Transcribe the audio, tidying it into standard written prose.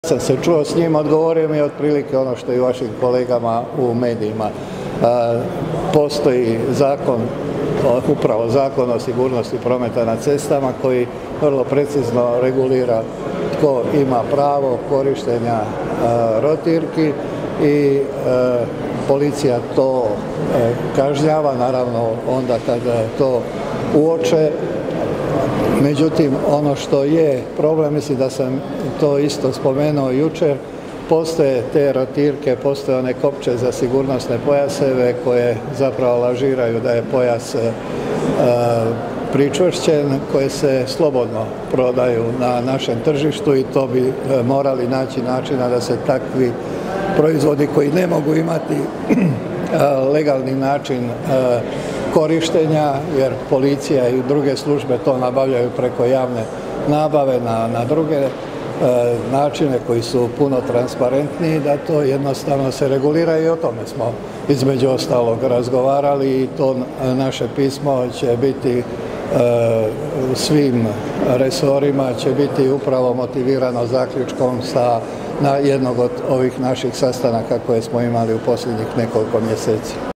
Sam se čuo s njim, odgovorio mi otprilike ono što i vašim kolegama u medijima. Postoji zakon, upravo Zakon o sigurnosti prometa na cestama koji vrlo precizno regulira tko ima pravo korištenja rotirki i policija to kažnjava, naravno onda kada to uoče. Međutim, ono što je problem, mislim da sam to isto spomenuo jučer, postoje te rotirke, postoje one kopče za sigurnosne pojaseve koje zapravo lažiraju da je pojas pričvršćen, koje se slobodno prodaju na našem tržištu i to bi morali naći načina da se takvi proizvodi koji ne mogu imati legalni način korištenja, jer policija i druge službe to nabavljaju preko javne nabave na druge načine koji su puno transparentniji, da to jednostavno se regulira i o tome smo između ostalog razgovarali i to naše pismo će biti svim resorima, će biti upravo motivirano zaključkom na jednog od ovih naših sastanaka koje smo imali u posljednjih nekoliko mjeseci.